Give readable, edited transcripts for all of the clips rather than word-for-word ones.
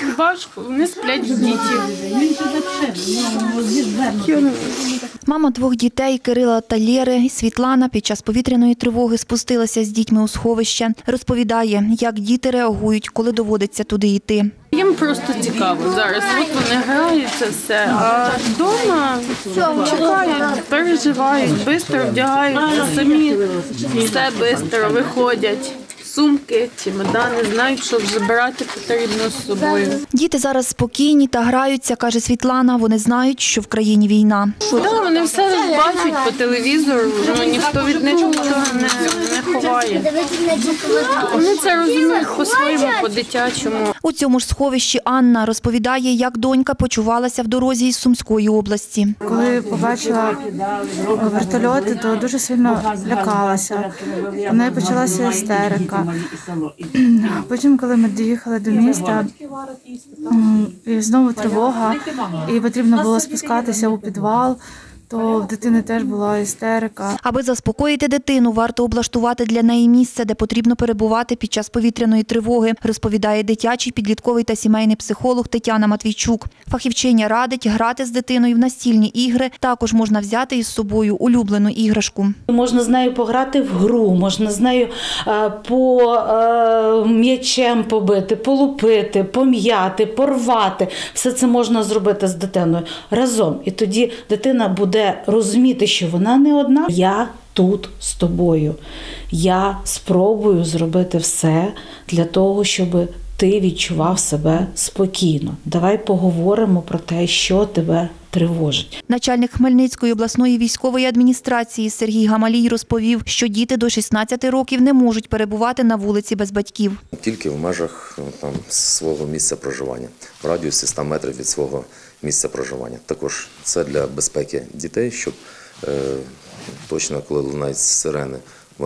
важко, вони сплять в діті. Мама двох дітей Кирила та Лєри, Світлана, під час повітряної тривоги спустилася з дітьми у сховище. Розповідає, як діти реагують, коли доводиться туди йти. Їм просто цікаво зараз. От вони грають це все, а вдома чекають, переживають, швидко вдягаються, самі все швидко виходять. Сумки, чемодани, знають, що вже брати потрібно з собою. Діти зараз спокійні та граються, каже Світлана. Вони знають, що в країні війна. Так, вони все бачать по телевізору, ніхто від них нічого не ховає. Вони це розуміють по-своєму, по-дитячому. У цьому ж сховищі Анна розповідає, як донька почувалася в дорозі із Сумської області. Коли побачила вертольоти, то дуже сильно лякалася. У неї почалася істерика. Потім, коли ми доїхали до міста, і знову тривога, і потрібно було спускатися у підвал, то в дитини теж була істерика. Аби заспокоїти дитину, варто облаштувати для неї місце, де потрібно перебувати під час повітряної тривоги, розповідає дитячий, підлітковий та сімейний психолог Тетяна Матвійчук. Фахівчиня радить грати з дитиною в настільні ігри, також можна взяти із собою улюблену іграшку. Можна з нею пограти в гру, можна з нею по м'ячем побити, полупити, пом'яти, порвати. Все це можна зробити з дитиною разом. І тоді дитина буде розуміти, що вона не одна. Я тут з тобою. Я спробую зробити все для того, щоб ти відчував себе спокійно. Давай поговоримо про те, що тебе тривожить. Начальник Хмельницької обласної військової адміністрації Сергій Гамалій розповів, що діти до 16 років не можуть перебувати на вулиці без батьків. Тільки в межах свого місця проживання, в радіусі 100 метрів від свого місця проживання. Також це для безпеки дітей, щоб точно, коли лунають сирени,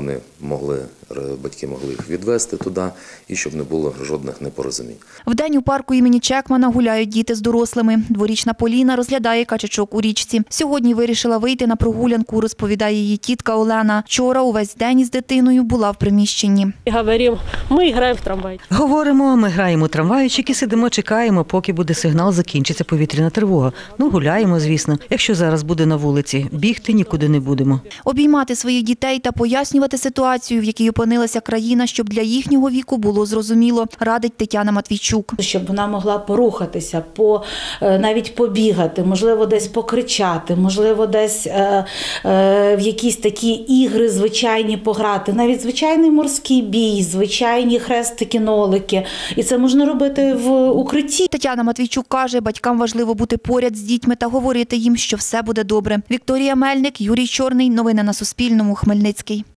батьки могли їх відвезти туди і щоб не було жодних непорозумінь. Вдень у парку імені Чекмана гуляють діти з дорослими. Дворічна Поліна розглядає качачок у річці. Сьогодні вирішила вийти на прогулянку, розповідає її тітка Олена. Вчора увесь день із дитиною була в приміщенні. Говоримо, ми граємо в трамвай. Говоримо, ми граємо у трамвайчики, сидимо, чекаємо, поки буде сигнал, закінчиться повітряна тривога. Гуляємо, звісно. Якщо зараз буде на вулиці, бігти нікуди не будемо. Обіймати своїх дітей та пояснювати ситуацію, в якій опинилася країна, щоб для їхнього віку було зрозуміло, радить Тетяна Матвійчук. Щоб вона могла порухатися, навіть побігати, можливо, десь покричати, можливо, десь в якісь такі ігри звичайні пограти, навіть звичайний морський бій, звичайні хрестики-нолики. І це можна робити в укритті. Тетяна Матвійчук каже, батькам важливо бути поряд з дітьми та говорити їм, що все буде добре. Вікторія Мельник, Юрій Чорний. Новини на Суспільному. Хмельницький.